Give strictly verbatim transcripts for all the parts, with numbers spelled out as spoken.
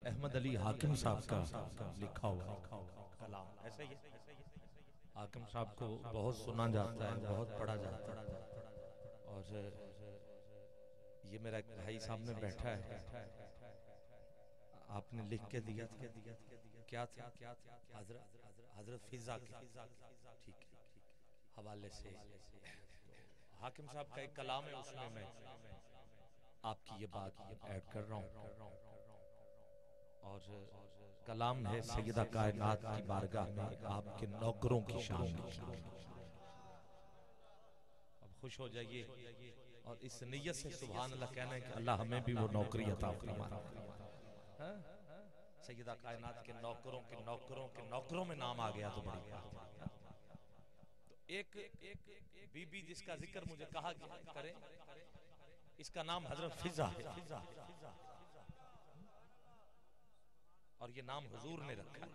अहमद अली हाकिम साहब का लिखा हुआ कलाम ऐसा ही है। हाकिम साहब को बहुत सुना जाता है, बहुत पढ़ा जाता है। और ये मेरा एक भाई सामने बैठा है, आपने लिख के दिया था, क्या था? हजरत हजरत फिजा के ठीक है हवाले से। हाकिम साहब का एक कलाम है, उसमें मैं आपकी ये बात ऐड कर रहा हूँ। और कलाम है सैयदा कायनात की बारगाह में आपके नौकरों की शान में। अब खुश हो जाइए और इस नियत से सुभान अल्लाह कहना है कि अल्लाह हमें भी वो नौकरी अता फरमा। सैयदा कायनात के नौकरों के नौकरों के नौकरों में नाम आ गया तो बड़ी बात। तो एक बीबी जिसका जिक्र मुझे कहा करें, इसका नाम हजरत फिजा है और ये नाम हुजूर ने रखा है।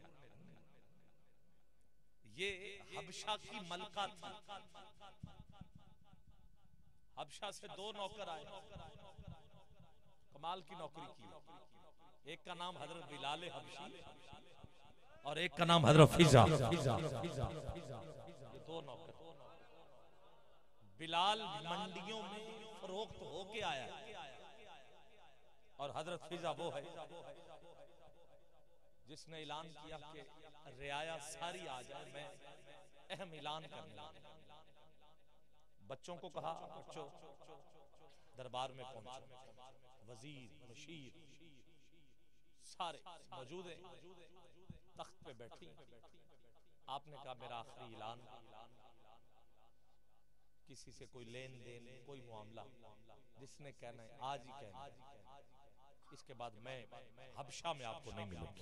ये हबशा की मलका थी। हबशा से दो नौकर आए, कमाल की नौकरी की। एक का नाम हजरत बिलाल हबशी और एक का नाम हजरत फिजा। ये दो नौकर। बिलाल मंडियों में फरोख्त होके आया और हजरत फिजा वो है जिसने ऐलान किया कि रियाया सारी आ जाए, मैं अहम ऐलान करना। बच्चों को कहा, बच्चों दरबार में पहुंचो। वजीर मशीर सारे मौजूद हैं, तख्त पे बैठी। आपने कहा मेरा आखिरी ऐलान, किसी से कोई लेन देन कोई मामला जिसने कहना है आज ही कहना है, इसके बाद मैं हबशा में आपको नहीं मिलूंगी,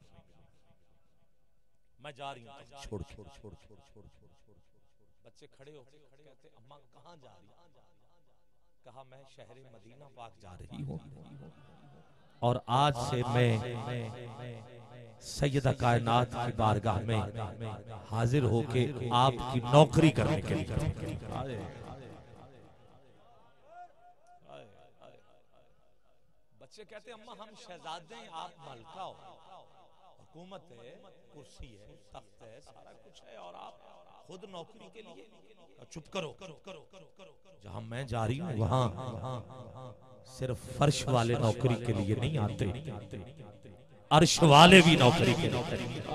मैं जा रही हूं। छोड़ छोड़ छोड़ छोड़ छोड़ छोड़। बच्चे खड़े हो कहते अम्मा कहां जा रही? कहा मैं शहर मदीना पाक जा रही हूं और आज से मैं सैयदा कायनात की बारगाह में हाजिर होके आपकी नौकरी करने के लिए। बच्चे कहते अम्मा हम शहजादे हैं, आप मलका हो, हुकूमत है, कुर्सी है, तख्त है, सारा कुछ है और आप खुद नौकरी के लिए। चुप करो, जहां मैं जा रही हूं वहां सिर्फ फर्श वाले नौकरी के लिए नहीं आते, अर्श वाले भी नौकरी के लिए।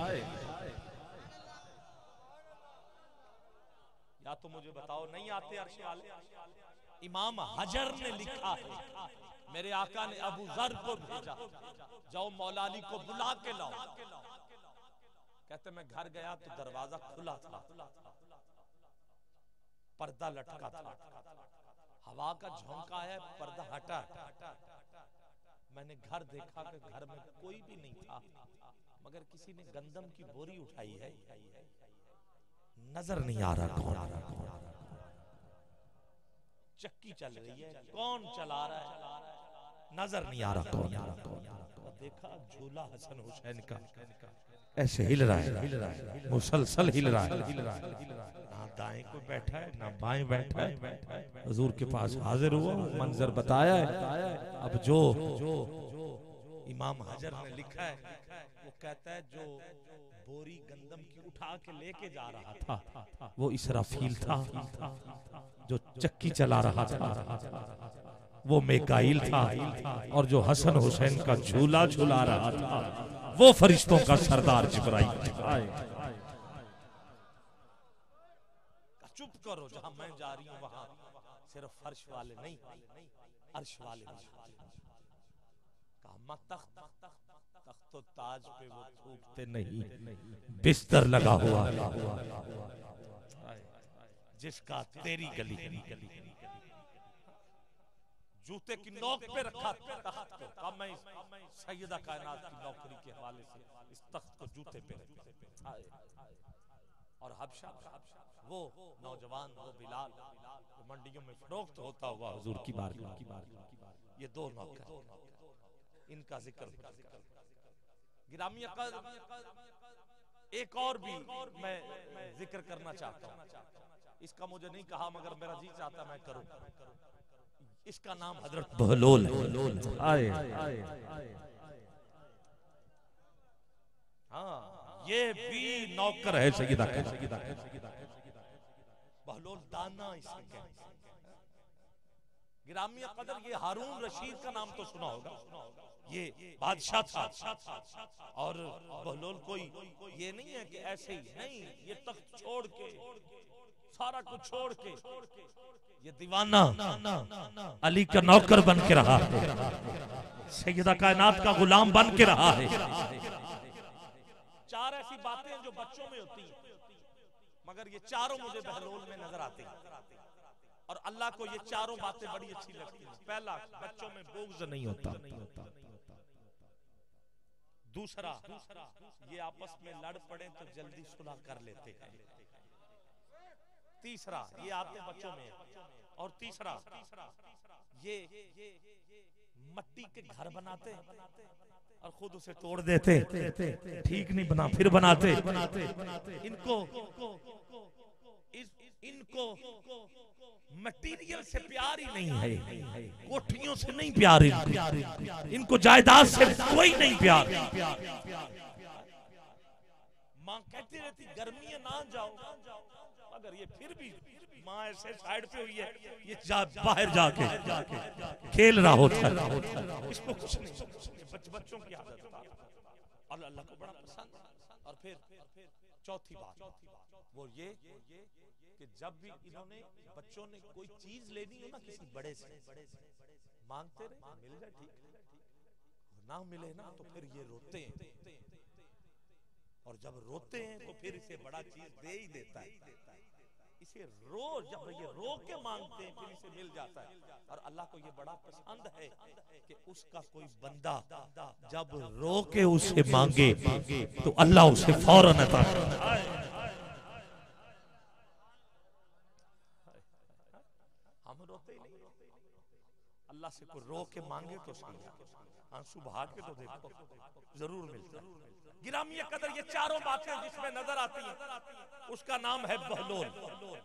या तो मुझे बताओ नहीं आते अर्श वाले? इमाम हजर ने लिखा है, मेरे आका ने अबू जर को भेजा, जाओ मौला अली को बुला के लाओ। कहते मैं घर गया तो दरवाजा खुला था, पर्दा लटका था, हवा का झोंका है, पर्दा हटा। मैंने घर देखा कि घर में कोई भी नहीं था, मगर किसी ने गंदम की बोरी उठाई है, नजर नहीं आ रहा कौन। चक्की चल रही है, कौन चला रहा है, नजर नहीं आ रहा कौन। देखा झूला हसन हुसैन का ऐसे हिल रहा है, मुसलसल हिल रहा है, ना दाएं को बैठा है ना बाएं बैठा है। हुजूर के पास हाजिर हुआ, मंजर बताया है। अब जो इमाम हजर ने लिखा है वो कहता है जो बोरी गंदम की उठा के लेके जा रहा था वो इसराफील था, जो चक्की चला रहा था वो मेकाइल था, और जो हसन हुसैन का झूला झूला रहा था वो फरिश्तों का सरदार जिब्राइल था। चुप करो, जहां मैं जा रही हूं वहां सिर्फ फर्श वाले नहीं, अर्श वाले भी। कहा तख्त तख्त तो ताज पे वो थूकते नहीं, बिस्तर लगा हुआ जिसका तेरी गली जूते की नोक पे रखा तख्त को। कहा मैं सैयदा कायनात की नौकरी के हवाले से इस तख्त को जूते पे रखा। और हबशा वो नौजवान वो बिलाल जो मंडियों में फरोख्त होता हुआ हुजूर की बारगाह, ये दो नौकर, इनका जिक्र गिरामी अक़द। एक और भी मैं जिक्र करना चाहता हूँ, इसका मुझे नहीं कहा मगर मेरा जी चाहता मैं करूं। इसका नाम हजरत बहलोल है। हाँ ये भी नौकर है सैयदा बहलोल दाना इसके गिरामी कदर। ये हारून रशीद का नाम तो सुना होगा, ये बादशाह था और बहलोल कोई ये नहीं है कि ऐसे ही नहीं, ये तख्त छोड़ के सारा कुछ छोड़ के ये दीवाना अली का नौकर बन के रहा है, सैयदा कायनात का गुलाम बन के रहा है। चार ऐसी बातें जो बच्चों में होती हैं, मगर ये चारों मुझे बहलोल में नजर आती हैं और अल्लाह को ये चारों बातें बड़ी अच्छी लगती हैं। पहला, बच्चों में बुग़्ज़ नहीं होता। दूसरा, ये आपस में लड़ पड़े तो जल्दी सुलह कर लेते हैं। तीसरा, ये आते बच्चों में। और तीसरा, ये मट्टी के घर बनाते और खुद उसे तोड़ देते, ठीक नहीं बना फिर बनाते। इनको इनको मटीरियल से प्यार ही नहीं है, कोठियों से नहीं प्यार, इनको जायदाद से कोई नहीं प्यार। माँ कहती रहती गर्मी है ना जाओ, मगर ये फिर भी माँ ऐसे साइड पे हुई है, ये जा, बाहर जाके खेल रहा होता है, इसको कुछ नहीं। बच, बच्चों की आदत और अल्लाह को बड़ा पसंद। और फिर चौथी बात वो ये कि जब भी इन्होंने बच्चों ने कोई चीज लेनी हो ना किसी बड़े से, मांगते रहे मिल जाए ठीक, ना मिले ना तो फिर ये रोते हैं, और जब रोते हैं तो फिर इसे बड़ा चीज दे ही देता है। इसे रो, जब ये रो के मांगते हैं फिर इसे मिल जाता है। और अल्लाह को ये बड़ा पसंद है कि उसका कोई बंदा जब रो के उसे मांगे तो अल्लाह उसे फौरन अता करे। हम रोते ही नहीं, अल्लाह से कोई रो के मांगे तो आंसू बहा के तो देखो जरूर मिलता है। गिरामी कदर ये चारों बातें जिसमें नजर आती हैं उसका नाम है बहलोल।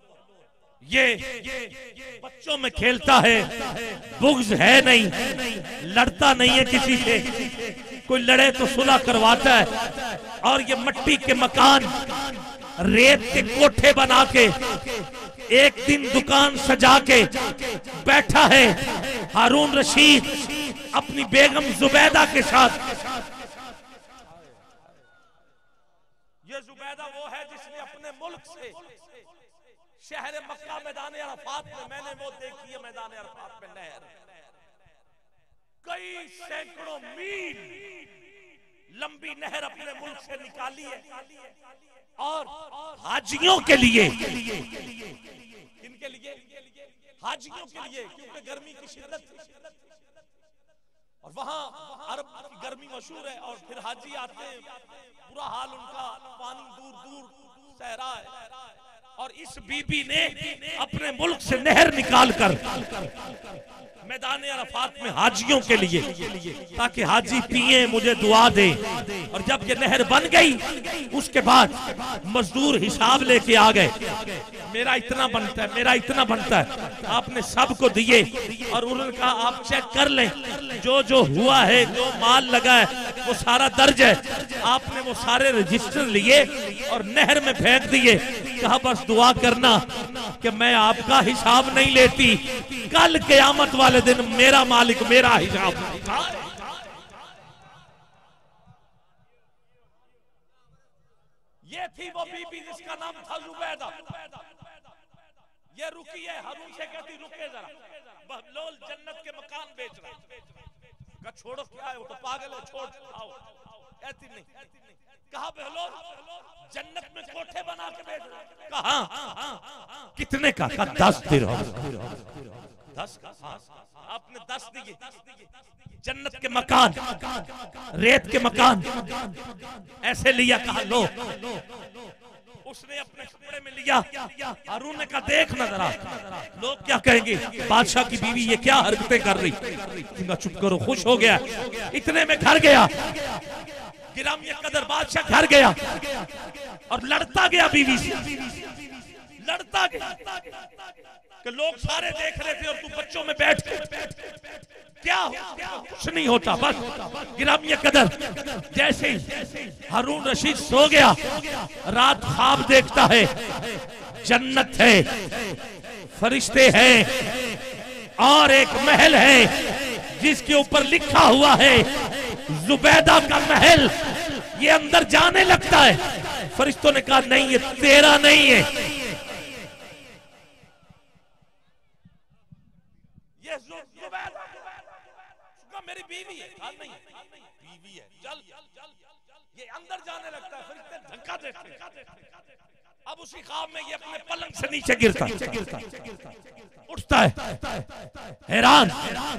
ये बच्चों में खेलता है, बुग़्ज़ है नहीं, लड़ता नहीं है किसी से, कोई लड़े तो सुलह करवाता है। और ये मट्टी के मकान, रेत के कोठे बना के एक दिन दुकान सजा के बैठा है हारून रशीद अपनी बेगम जुबैदा के साथ। ये जुबैदा वो है जिसने अपने मुल्क से शहर मक्का मैदान अरफात में, मैंने वो देखी है मैदान अरफात में नहर, कई सैकड़ों मील लंबी नहर अपने मुल्क से निकाली है और हाजियों के लिए, इनके लिए हाजियों के लिए, क्योंकि गर्मी की शिद्दत थी और वहां अरब की गर्मी मशहूर है। और फिर हाजी आते हैं, बुरा हाल उनका, पानी दूर दूर सहरा है। और इस बीबी ने अपने मुल्क से नहर निकाल कर मैदान अरफात में हाजियों के लिए, ताकि हाजी पिए मुझे दुआ दे। और जब ये नहर बन गई उसके बाद मजदूर हिसाब लेके आ गए, मेरा इतना बनता है, मेरा इतना बनता है, आपने सबको दिए। और उन्होंने कहा आप चेक कर लें, जो जो हुआ है, जो माल लगा है वो सारा दर्ज है। आपने वो सारे रजिस्टर लिए और नहर में फेंक दिए। कहा बस दुआ करना कि मैं आपका हिसाब नहीं लेती, कल क़यामत वाले दिन मेरा मालिक मेरा हिसाब। ये थी वो बीबी जिसका नाम था जुबैदा। ये रुकी है, हारून से कहती रुके जरा, बहलोल जन्नत के मकान बेच रहा है। छोड़ो क्या है, वो तो पागल है, छोड़ आओ। कहती नहीं, कहा बहलोल जन्नत में कोठे बना के बेच रहा है। कहा कितने का? कहा दस दिरहम। दस का? आपने दस दिए। जन्नत के मकान, रेत के मकान ऐसे लिया। कहा लो। उसने अपने कपड़े में लिया। हारून ने कहा देख ना जरा, लोग क्या कहेंगे, बादशाह की बीवी ये क्या हरकतें कर रही। चुप करो, खुश हो गया। इतने में घर गया, गिरामी कदर बादशाह घर गया और लड़ता गया बीवी से, लड़ता गया कि लोग सारे देख रहे थे और तू बच्चों में बैठ के क्या, कुछ नहीं होता। बस गिरामी कदर जैसे हारून रशीद सो गया, रात ख्वाब देखता है, जन्नत है, फरिश्ते हैं और एक महल है जिसके ऊपर लिखा हुआ है जुबैदा का महल। ये अंदर जाने लगता है। फरिश्तों ने कहा नहीं, ये तेरा नहीं है, ये जुबैदा मेरी बीवी है। कहा नहीं, बीवी है, चल। ये अंदर जाने लगता है, फरिश्ते धक्का देते हैं। अब उसी ख्वाब में ये अपने पलंग से नीचे गिरता उठता है, हैरान।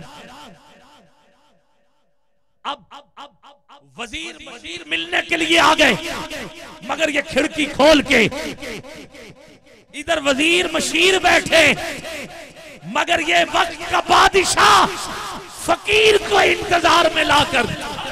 अब वजीर वजीर मिलने के लिए आ गए, मगर ये खिड़की खोल के इधर वजीर मशीर बैठे, मगर ये वक्त का बादशाह फकीर को इंतजार में लाकर,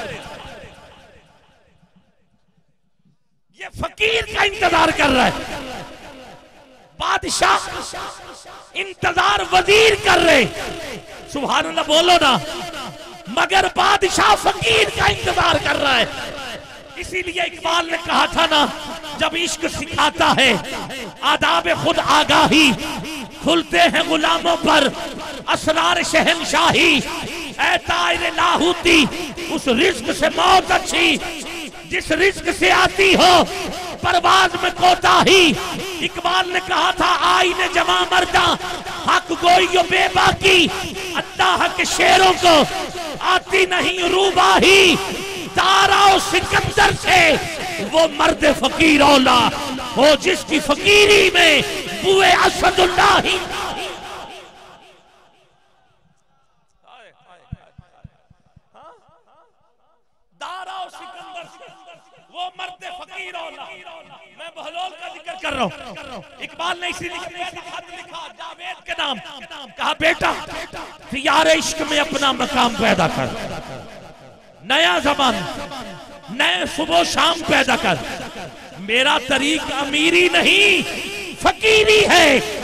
ये फकीर का इंतजार कर रहा है। बादशाह इंतजार वजीर कर रहे, सुभान अल्लाह बोलो ना, मगर बादशाह फकीर का इंतजार कर रहा है। इसीलिए इकबाल ने कहा था ना, जब इश्क सिखाता है आदाब खुद आगाही, खुलते हैं गुलामों पर असरार शहनशाही। ऐ ताइर लाहूती, उस रिस्क से मौत अच्छी जिस रिस्क से आती हो परवाज में कोताही। इकबाल ने कहा था आईने जमा मर्दा हक गोइयो बेबाकी, अल्लाह के शेरों को आती नहीं रूबाही। ताराओ सिकंदर से वो मर्द फकीर औला हो जिसकी फकीरी में बुए असदुल्लाही। दाराओ सिकंदर से वो मर्द फकीर औला। मैं बहलोल का जिक्र कर रहा हूँ। इकबाल ने इसी खत लिखा जावेद के नाम, कहा बेटा यार इश्क में अपना मकाम पैदा कर, नया जमान नए सुबह शाम पैदा कर। मेरा तरीक अमीरी नहीं फकीरी है,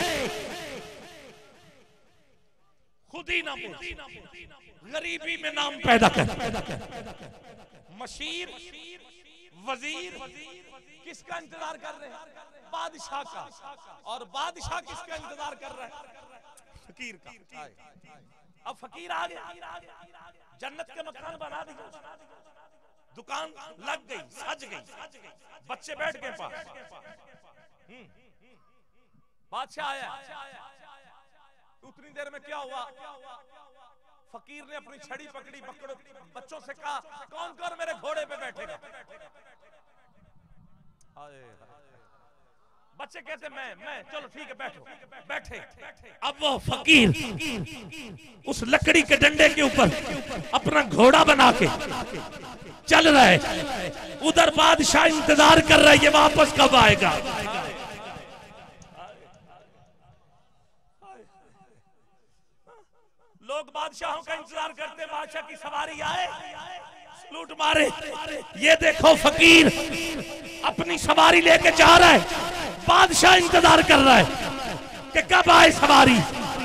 खुद ही ना गरीबी में नाम पैदा कर। मशीर वजीर किसका इंतजार कर रहे हैं? बादशाह का। और बादशाह किसका इंतजार कर रहा है? फकीर का। अब फकीर आ गया, जन्नत के मकान बना दिए, दुकान लग गई, सज गई, बच्चे बैठ गए पास। बादशाह आया, उतनी देर में क्या हुआ? फकीर ने अपनी छड़ी पकड़ी, पकड़ो बच्चों से कहा कौन कौन मेरे घोड़े पे बैठेगा? बच्चे कहते मैं मैं चलो ठीक है बैठो, बैठे। अब वो फकीर उस लकड़ी के डंडे के ऊपर अपना घोड़ा बना के चल रहा है। उधर बादशाह इंतजार कर रहा है ये वापस कब आएगा। लोग बादशाहों का इंतजार करते, बादशाह की सवारी आए, सलूट मारे। ये देखो फकीर अपनी सवारी लेके जा रहा है, बादशाह इंतजार कर रहा है कि कब आए सवारी।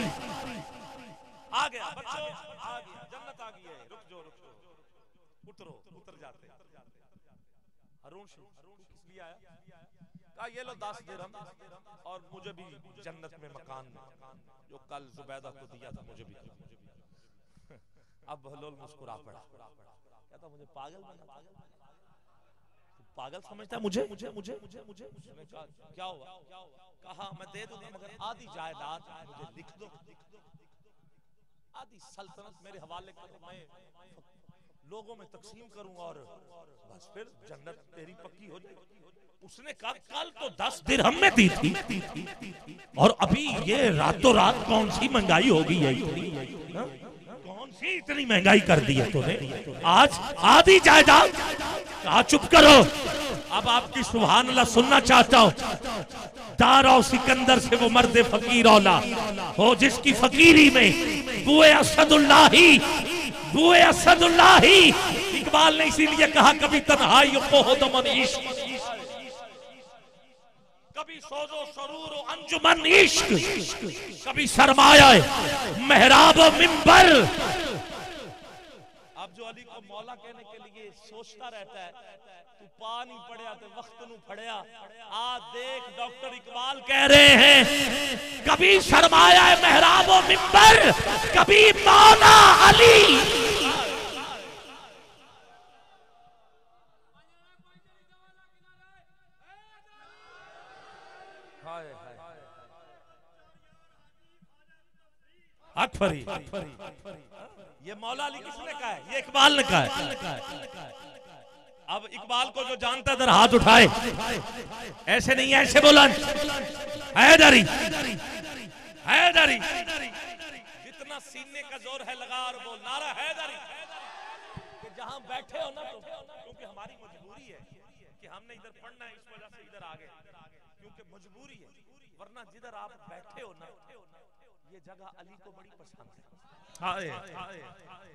आ गया बच्चों, आ गया, जन्नत आ गई है, रुक जाओ रुक जाओ, उतरो, उतर जाते। हारून किस लिए आया? कहा ये लो दस दिरहम और मुझे भी जन्नत में मकान जो कल जुबैदा को दिया था मुझे भी। अब बहलोल मुस्कुरा पड़ा, कहता मुझे पागल बना, पागल समझता है मुझे मुझे मुझे मुझे मुझे क्या हुआ? कहा मैं दे दूंगा मगर आधी जायदाद मुझे लिख दो, आधी सल्तनत मेरे हवाले करो, मैं लोगों में तकसीम करूंगा और बस फिर जन्नत तेरी पक्की हो जाएगी। उसने कहा कल तो दस दिरहम में दी थी और अभी ये रातों रात कौन सी महंगाई हो गई है, कौन सी इतनी महंगाई कर दी है तूने, आज आधी जायदाद। कहा चुप करो, अब आपकी सुभान अल्लाह सुनना चाहता हूं। दारा सिकंदर से वो मर्द फकीर औला हो जिसकी फकीरी में बुए असदुल्लाही, बुए असदुल्लाही। इकबाल ने इसीलिए कहा कभी तन्हाई को हो दमन इश्क, कभी सोजो सरूर अंजुमन इश्क, कभी सरमाया मेहराब मिंबर। अब अब जो अली को मौला कहने के लिए सोचता रहता है, तू पा नहीं पड़िया तो वक्त नू फड़िया। आज देख डॉक्टर इकबाल कह रहे हैं, कभी शर्माया है मेहराब व मिंबर, कभी मौला अली। अकबरी, ये मौला अली किसने कहा है? ये इकबाल ने कहा है। अब इकबाल को जो जानता है हाथ उठाए, ऐसे नहीं ऐसे बोला, हैदरी हैदरी, जितना सीने का जोर है लगा और बोल नारा हैदरी। कि जहां बैठे हो ना, तो क्योंकि हमारी मजबूरी है कि हमने इधर पढ़ना है, इस वजह से इधर आ गए, क्योंकि मजबूरी है। वरना जिधर आप बैठे हो ना, ये जगह अली को बड़ी पसंद है। हाय हाय हाय,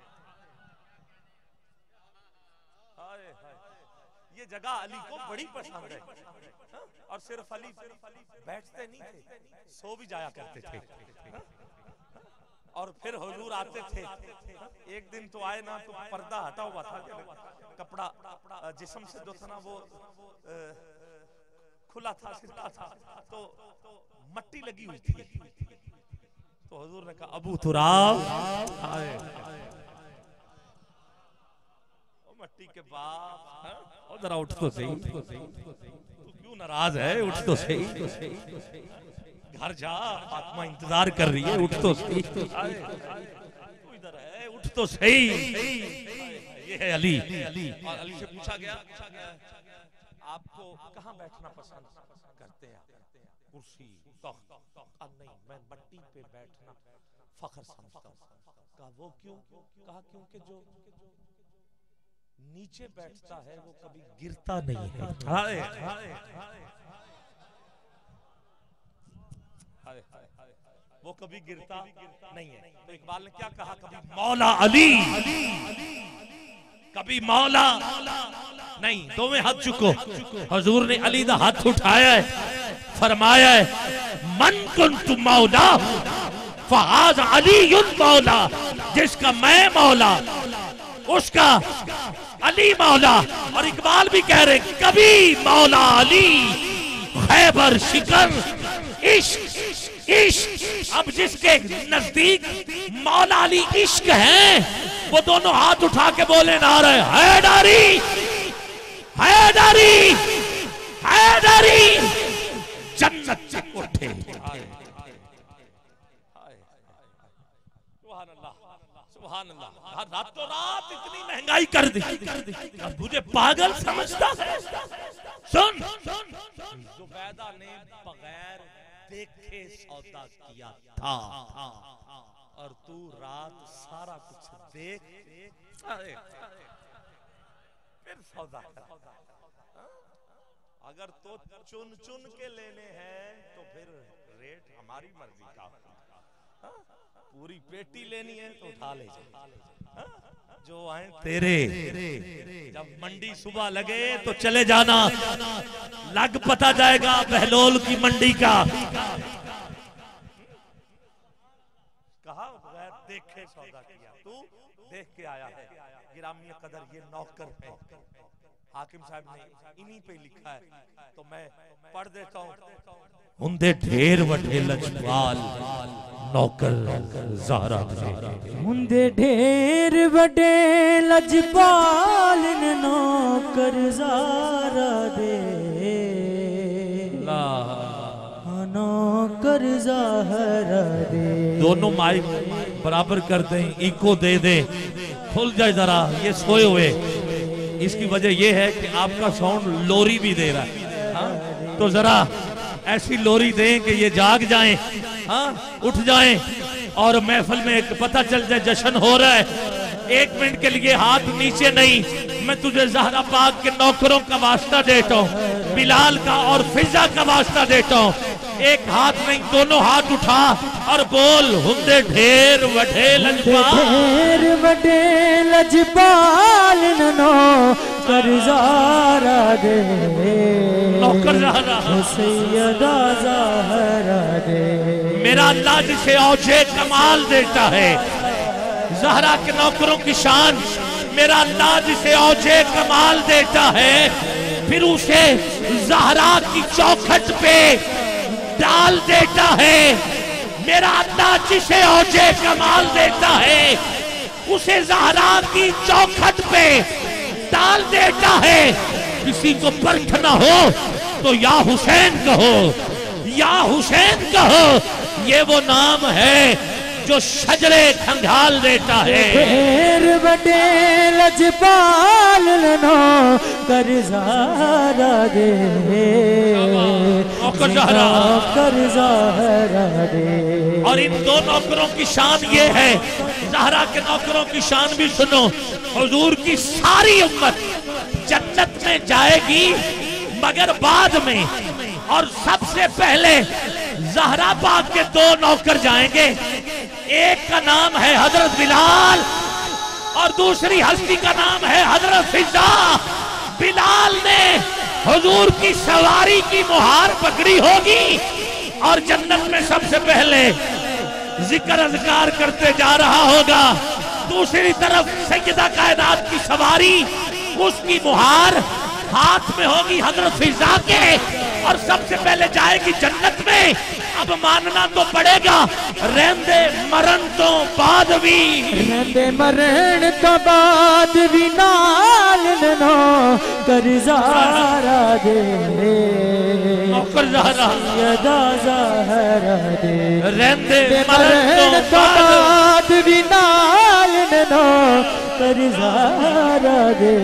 ये जगह अली को बड़ी पसंद है। और सिर्फ अली बैठते नहीं थे, सो भी जाया करते थे। और फिर हुजूर आते थे। एक दिन तो आए ना, तो पर्दा हटा हुआ था, कपड़ा जिस्म से जो था ना वो खुला था, सिलता था, तो मट्टी लगी हुई थी। तो हुजूर ने कहा अबू तुराब, मट्टी के बाप, और जरा उठ तो सही, तू क्यों नाराज है? उठ तो सही, घर जा, फातिमा इंतजार कर रही है, उठ तो सही, तू इधर है, उठ तो सही। ये है अली। और अली से पूछा गया, आपको कहाँ बैठना पसंद करते हैं? कुर्सी, तख्त? नहीं, मैं मट्टी पे बैठना फख्र समझता हूँ। कहा वो क्यों? कहा क्योंकि जो नीचे बैठता है वो कभी गिरता नहीं है। हाय हाय हाय, वो कभी गिरता नहीं है। तो इकबाल ने क्या कहा? कभी मौला अली, कभी मौला नहीं, दोवें हाथ चुको। हुजूर ने अली दा हाथ उठाया है, फरमाया है मन कुन्तु मौला फहाज़ अलीयुन मौला, जिसका मैं मौला उसका अली मौला। और इकबाल भी कह रहे कभी मौला अली खैबर शिकर इश्क इश्क। अब जिसके नजदीक मौला अली इश्क है, वो दोनों हाथ उठा के बोले नारे हैदरी हैदरी हैदरी, जन्नत से उठे। सुभान अल्लाह, रातों रात इतनी महंगाई कर दी, मुझे पागल समझता है। सुन, जुबैदा ने बगैर देखे सौदा किया था, और तू रात सारा कुछ देख फिर सौदा कर। अगर तो चुन चुन के लेने हैं तो फिर रेट हमारी मर्जी का। पूरी पेटी लेनी है तो उठा ले जा, जो आए तेरे। जब मंडी सुबह लगे तो चले जाना, लग पता जाएगा बहलोल की मंडी का। कहा बगैर देखे सौदा किया, तू देख के आया है। गिरामी कदर ये नौकर है, हाकिम साहब ने इन्हीं पे लिखा है, तो मैं पढ़ देता हूँ। हुंदे ढेर वठे लजपाल नौकर ज़हरा दे, हुंदे ढेर वठे लजपाल नौकर ज़हरा दे, नौकर ज़हरा दे। दोनों माइक बराबर कर दें, इको दे दें, खुल जाए जरा। ये सोए हुए, इसकी वजह यह है कि आपका साउंड लोरी भी दे रहा है। हाँ? तो जरा ऐसी लोरी दें कि ये जाग जाएं, हाँ? उठ जाएं, और महफिल में एक पता चल जाए जश्न हो रहा है। एक मिनट के लिए हाथ नीचे नहीं, मैं तुझे ज़हरा पाक के नौकरों का वास्ता देता हूँ, बिलाल का और फिजा का वास्ता देता हूँ। एक हाथ नहीं, दोनों हाथ उठा और बोल हुंदे ढेर वठे लजपाल, ढेर वठे लजपाल नौकर ज़हरा दे, नौकर ज़हरा सैयदा ज़हरा दे। मेरा अल्लाह जिसे औजे कमाल देता है, ज़हरा के नौकरों की शान मेरा अल्लाह जिसे औजे कमाल देता है फिर उसे ज़हरा की चौखट पे डाल देता है। मेरा अल्लाह जिसे औजे कमाल देता है उसे ज़हरा की चौखट पे डाल देता है। किसी को परखना हो तो या हुसैन कहो, या हुसैन कहो। ये वो नाम है जो शजरे खंगाल देता है। ढेर बटे लजपाल नो कर ज़हरा दे, नौकर ज़हरा कर ज़हरा दे। और इन दो नौकरों की शान ये है, ज़हरा के नौकरों की शान भी सुनो। हुजूर की सारी उम्मत जन्नत में जाएगी मगर बाद में, और सबसे पहले ज़हरा पाक के दो नौकर जाएंगे। एक का नाम है हजरत बिलाल और दूसरी हस्ती का नाम है हजरत फिजा। बिलाल ने हुजूर की सवारी की मुहार पकड़ी होगी और जन्नत में सबसे पहले जिक्र अज़कार करते जा रहा होगा। दूसरी तरफ सैयदा कायनात की सवारी, उसकी मुहार हाथ में होगी हजरत फिजा के, और सबसे पहले जाएगी जन्नत में। अब मानना तो पड़ेगा, रहंदे मरण तो बाद भी, रहंदे मरण तो बाद भी नाल नो कर ज़हरा दे, नौकर ज़हरा सैयदा ज़हरा दे। रहंदे मरण तो बाद भी नाल नो कर ज़हरा दे,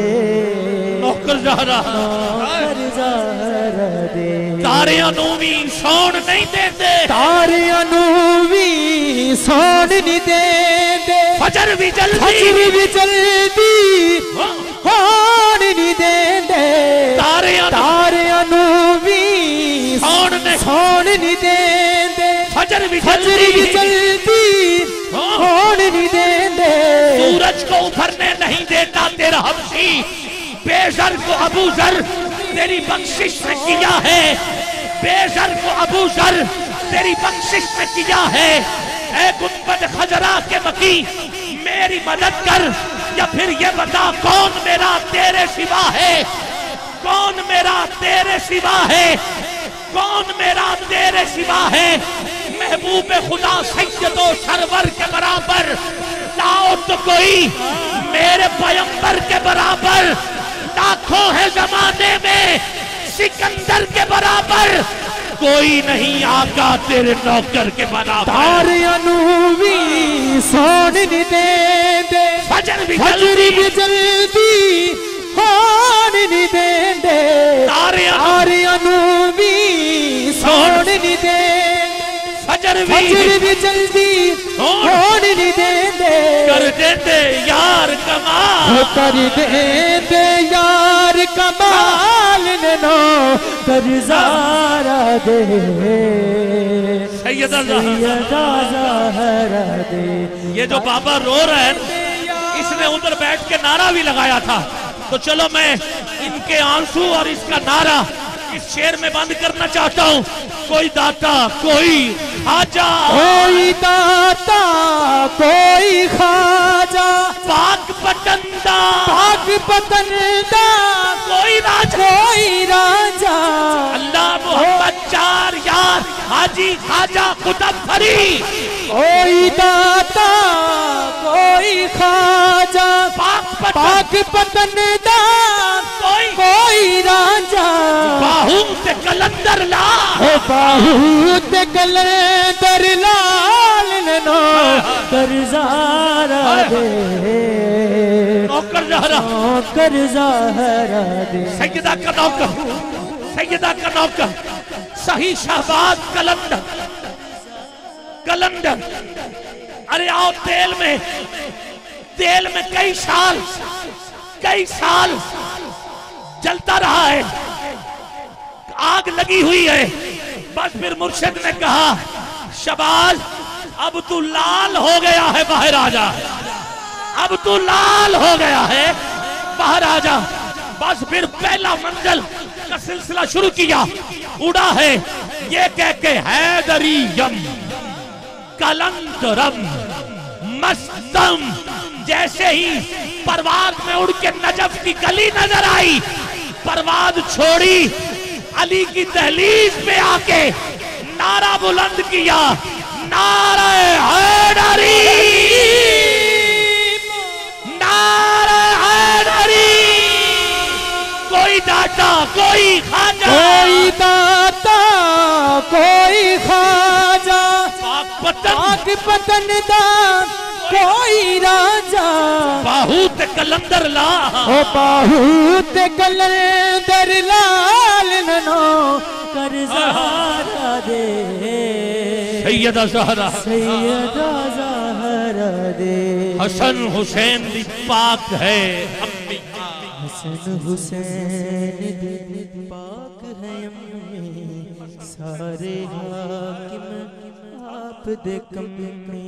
नौकर ज़हरा कर ज़हरा दे। तारे अनूवी सौन नहीं देते, तारे अनूवी सौन नहीं देते, फजर भी जल्दी, फजर भी जल्दी होन नहीं देते। तारे तारे अनूवी सौन नहीं सौन नहीं देते, फजर भी फजर भी जल्दी होन नहीं देते। सूरज को उभरने नहीं देता तेरा हब्शी, बेज़र को अबू ज़र तेरी बख्शिश में किया है, बेज़र को अबू ज़र तेरी बख्शिश में किया है। ऐ गुंबद खजरा के मकी मेरी मदद कर, या फिर ये बता कौन मेरा तेरे सिवा है, कौन मेरा तेरे सिवा है, कौन मेरा तेरे सिवा है। महबूब खुदा सैयदो सरवर के बराबर लाओ तो कोई मेरे पैगंबर के बराबर, लाखों है जमाने में सिकंदर के बराबर, कोई नहीं आका तेरे नौकर के बराबर। तारे अनूवी सौन नहीं देते, फजर भी फजर भी जल्दी होन नहीं देते। तारे तारे अनूवी सौन नहीं देते, फजर भी फजर भी जल्दी होन नहीं देते। कर देते यार कमाल, कर देते यार कमाल नो कर ज़हरा दे, सैयदा सैयदा ज़हरा दे। ये जो बाबा रो रहे हैं, इसने उधर बैठ के नारा भी लगाया था, तो चलो मैं इनके आंसू और इसका नारा इस शेर में बंद करना चाहता हूँ। कोई दाता कोई खाजा, कोई दाता कोई खाजा, पाक पतंदा पाक पतंदा कोई राजा, कोई राजा। अल्लाह मोहम्मद चार यार हाजी खाजा कुतुबफरी। कोई दाता कोई खाजा, पाक पाक पतंदा कोई कोई राजा। बाहू ते कलंदर ला, हो बाहू ते कलंदर लाल नो कर ज़हरा दे, नौकर ज़हरा कर ज़हरा दे। सैयदा का नौकर, सैयदा का नौकर सही शहबाज कलंदर, कलंदर। अरे आओ तेल में, तेल में कई साल कई साल जलता रहा है, आग लगी हुई है। बस फिर मुर्शिद ने कहा शबाज अब तू लाल हो गया है, बाहर आ जा, अब तू लाल हो गया है, बाहर आ जा। बस फिर पहला मंजिल का सिलसिला शुरू किया, उड़ा है ये कह के हैदरी यम कलंदरम मस्तम जैसे ही परवाद में उड़ के नजफ की गली नजर आई, परवाद छोड़ी, अली की दहलीज पे आके नारा बुलंद किया, नारा हैदरी, नारा हैदरी। कोई दाता कोई खाजा, कोई दाता कोई खाजा, पाक पतन पाक पतन दा कोई राजा, बाहूत कलंदर ला, ओ बाहूत कलंदर लाल ननो कर ज़हरा दे, सैयदा ज़हरा, सैयदा ज़हरा दे। हसन हुसैन दी पाक है अम्मी, हसन हुसैन दी पाक है अम्मी, सारे हाकिम आप दे कम्मी।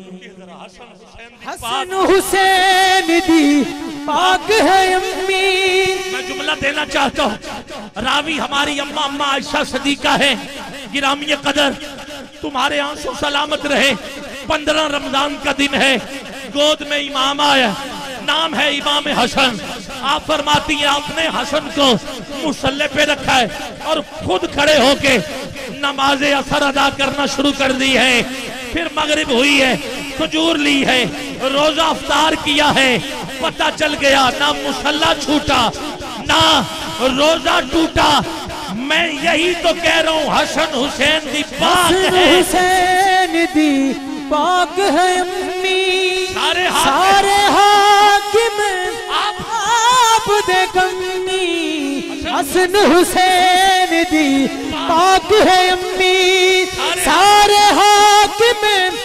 हसन हुसैन दी पाक है अम्मी। मैं जुमला देना चाहता हूँ, रावी हमारी अम्मा अम्मा आयशा सदीका है, गिरामी कदर, तुम्हारे आंसू सलामत रहे। पंद्रह रमजान का दिन है, गोद में इमाम आया, नाम है इमाम हसन। आप फरमाती हैं आपने हसन को मुसल्ले पे रखा है और खुद खड़े होके नमाज असर अदा करना शुरू कर दी है। फिर मगरिब हुई है, खजूर ली है, रोजा अफ्तार किया है, पता चल गया ना मुसल्ला छूटा ना रोजा टूटा। मैं यही तो कह रहा हूँ, हसन हुसैन दी पाक है, हुसैन दी पाक है अम्मी, सारे सारे हाकिम आप आप दे कम्मी। हसन हुसैन दी पाक है अम्मी, सारे हाकिम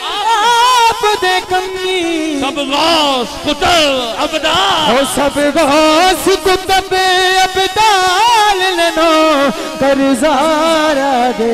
आप दे कम्मी। सब गौस कुतुब अब्दाल, ओ सब गौस कुतुब अब्दाल ननो कर ज़हरा दे,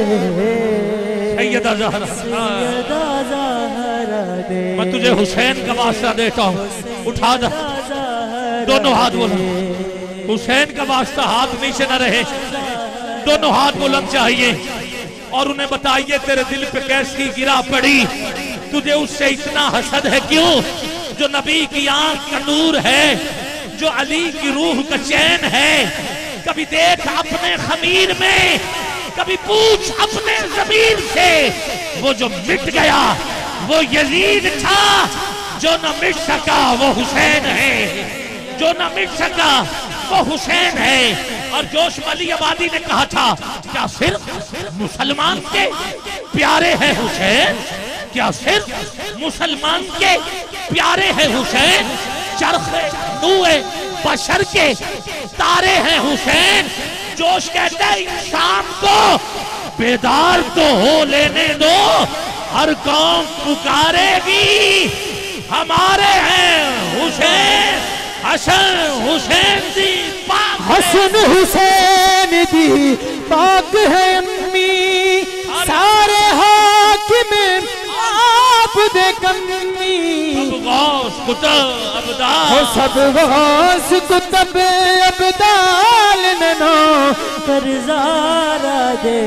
सैयदा ज़हरा, सैयदा ज़हरा दे। मैं तुझे हुसैन का वास्ता देता हूँ, उठा दे दोनों हाथ, बोलो हुसैन का वास्ता, हाथ नीचे न रहे, दोनों हाथ बुलंद चाहिए। और उन्हें बताइए तेरे दिल पे कैसी गिरा पड़ी, तुझे उससे इतना हसद है क्यों? जो नबी की आंख का नूर है, जो अली की रूह का चैन है। कभी देख अपने खमीर में, कभी पूछ अपने ज़मीर से, वो जो मिट गया वो यजीद था, जो न मिट सका वो हुसैन है, जो न मिट सका वो हुसैन है। और जोश अली आबादी ने कहा था, क्या सिर्फ मुसलमान के प्यारे हैं हुसैन, क्या सिर्फ मुसलमान के प्यारे हैं हुसैन, चरखे नूए बशर के तारे हैं हुसैन। जोश कहता है इंसान को बेदार तो हो लेने दो, हर कौम पुकारेगी हमारे हैं हुसैन। हसन हुसैन दी पाक, हसन हुसैन दी पाक है अम्मी, सारे हाकिम आप दे कम्मी। सब गौस कुतुब अब्दाल, हो सब गौस कुतुब अब्दाल ननो कर ज़हरा दे,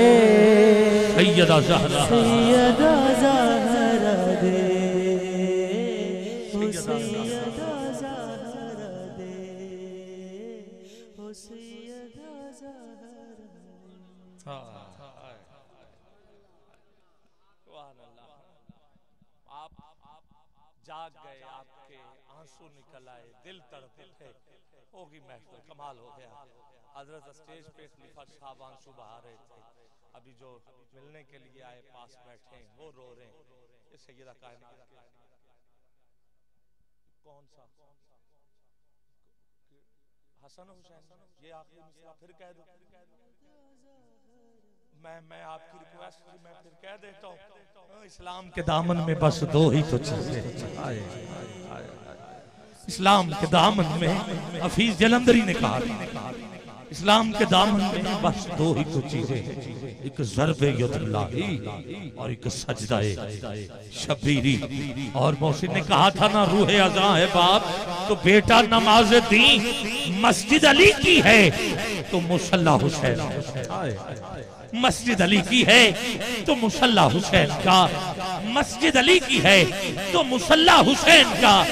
सैयदा ज़हरा, सैयदा ज़हरा दे, हो सैयदा ज़हरा दे, हो सैयदा ज़हरा दे। आप जाग गए, आपके आंसू निकल आए, दिल तड़प उठे, होगी महफिल, कमाल हो गया। हजरत स्टेज पे खलीफा साहब आंसू बहा रहे थे, अभी जो मिलने के लिए आए पास बैठे हैं वो रो रहे हैं। ये सैयदा कायनात कौन सा हसन हुसैन, ये आखिरी मिसरा फिर कह दो। मैं मैं आपकी रिक्वेस्ट मैं फिर कह देता हूँ, इस्लाम के दामन में बस दो ही तो चीजें, इस्लाम के दामन में हफीज जलंधरी ने कहा, इस्लाम के दामन में बस दो ही तो चीजें, एक ज़र्बे यदुल्लाही और एक सजदाए शबीरी। और मोहसिन ने कहा था ना, रूहे अज़ा है बाप तो बेटा नमाज दी मस्जिद अली की है तो मुसल्ला हुसैन, मस्जिद अली की है तो मुसल्ला हुसैन का, मस्जिद अली की है तो मुसल्ला हुसैन का।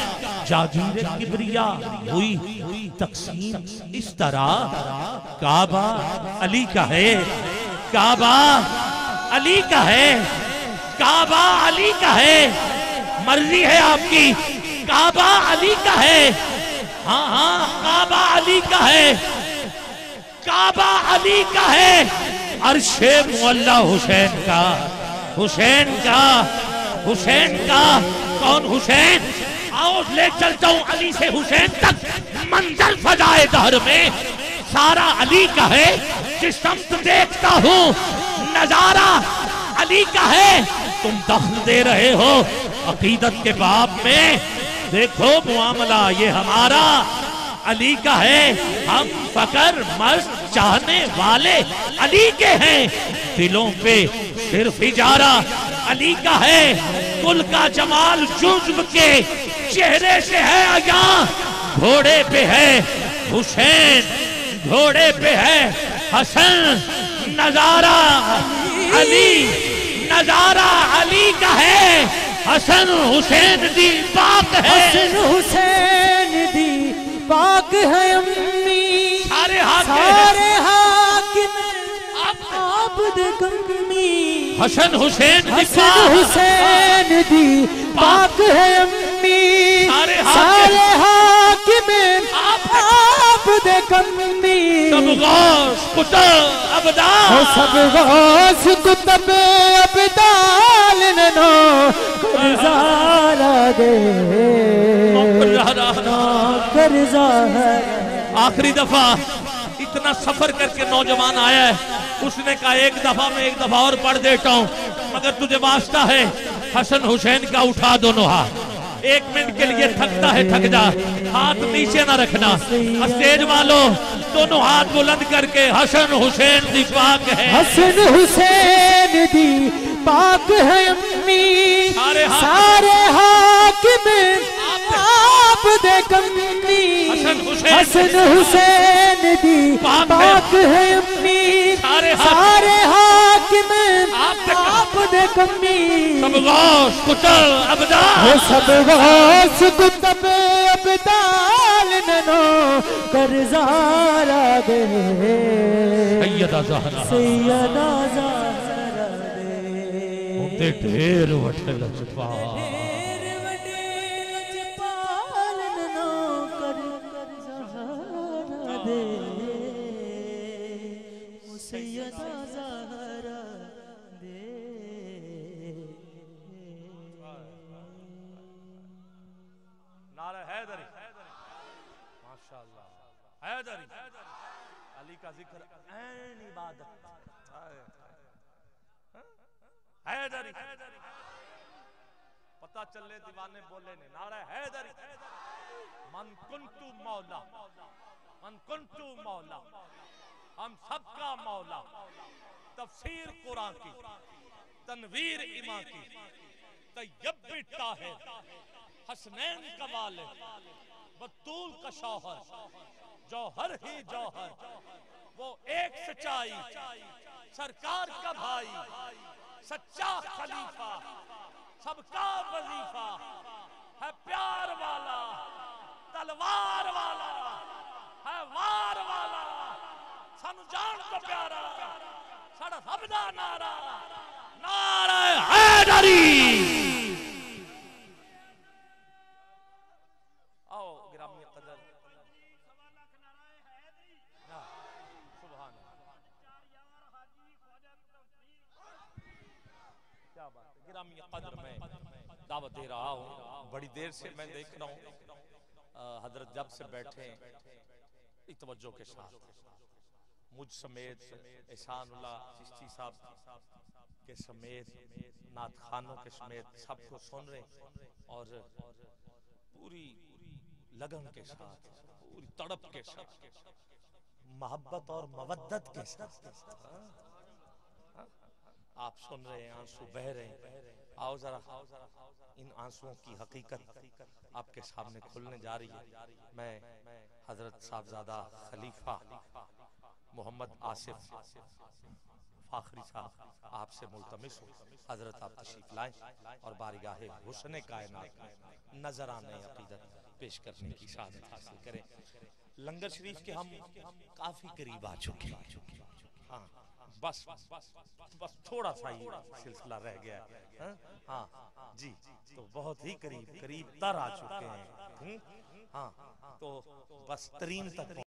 जागीर किबरिया हुई तकसीम इस तरह। काबा अली का है, काबा अली का है, काबा अली का है, मर्जी है आपकी, काबा अली का है। हाँ हाँ काबा अली का है, काबा अली का है। अर्शे मुअल्ला हुसैन का, हुसैन का, हुसैन का। कौन हुसैन? आओ ले चलता हूँ अली से हुसैन तक। मंजर फजाए दहर में सारा अली का है। जिस समत देखता हूँ नजारा अली का है। तुम दखल दे रहे हो अकीदत के बाब में। देखो मुआमला ये हमारा अली का है। हम फकर मस्त चाहने वाले अली के हैं। दिलों पे सिर्फ इजारा अली का है। कुल का जमाल जुज्ब के चेहरे से है आया। घोड़े पे है हुसैन, घोड़े पे है हसन। नजारा अली, नजारा अली का है। हसन हुसैन दी पाक है, हसन हुसैन दी पाक है अम्मी। सारे हाकिम, सारे हाकिम आबद कम्मी। हसन हुसैन दी हसन पाक, हुसैन दी पाक है अम्मी। सारे सारे हाकिम हाकिम आबद कम्मी। सब गौस कुतुब अबदाल, हो सब गौस कुतुब अबदाल ननो करज़ारा दे, नौकर ज़हरा। आखिरी दफा इतना सफर करके नौजवान आया है, उसने कहा एक दफा में एक दफा और पढ़ देता हूँ, मगर तुझे वास्ता है हसन हुसैन का उठा दोनों हाथ। एक मिनट के लिए थकता है थक जा, हाथ नीचे ना रखना। स्टेज वालों दोनों हाथ बुलंद करके हसन हुसैन दी पाक है, हसन हुसैन दी पाक है अम्मी। सारे सारे हाकिम आप दे कम्मी। हसन हुसैन, हसन हुसैन दी पाक पाक है अम्मी। सारे सारे हाकिम आप आप दे कम्मी। सब गौस कुतुब अबदाल, हो सब गौस कुतुब अबदाल ननो करज़ारा दे, सैयदा ज़हरा सैयदा ज़हरा दे। उनते ढेर वठे लजपा, ढेर वटे लजपाल ननो करज़ारा दे, सैयदा ज़हरा दे। नारा हैदरी, माशाअल्लाह हैदरी। अली का जिक्र ऐन इबादत, हैदरी पता चले दीवाने बोले ने। नारा हैदरी, मन कुंतु मौला, मन कुंतु मौला, हम सबका मौला। तफसीर कुरान की, तनवीर इमाम की, तय्यब ताहिर, हसनैन का वालिद, बतूल का शौहर, जौहर ही जौहर, वो एक सच्चाई, सरकार का भाई, सच्चा खलीफा, सबका वजीफा है। प्यार वाला, तलवार वाला है, वार वाला, सानू जान तो प्यारा, साडा सबदा नारा, नारा हैदरी। आओ गिरामी कदर, सुभान अल्लाह, क्या बात है। गिरामी कदर में दावत दे रहा हूँ, बड़ी देर से मैं देख रहा हूँ हजरत जब से बैठे तवज्जो के साथ, मुझ समेत एहसानुल्लाह चिश्ती साहब के समेत, नात खानों के समेत सबको सुन रहे और पूरी लगन के साथ, पूरी तड़प के साथ, मोहब्बत और मवद्दत के साथ आप सुन रहे हैं, आंसू बह रहे हैं। आओ जरा इन आंसुओं की हकीकत आपके सामने खुलने जा रही है। मैं हजरत साहबजादा खलीफा मोहम्मद आसिफ फाखरी साहब आपसे मुल्तमिस हूँ, हजरत आप तशरीफ लाएं और बारगाह हुस्न कायनात में नजराने अकीदत पेश करने की शहादत हासिल करें। लंगर शरीफ के हम काफी करीब आ चुके हैं। हाँ बस बस थोड़ा सा ही सिलसिला रह गया है। हाँ जी, तो बहुत ही करीब करीब तर आ चुके हैं। हाँ तो बस तरीन तक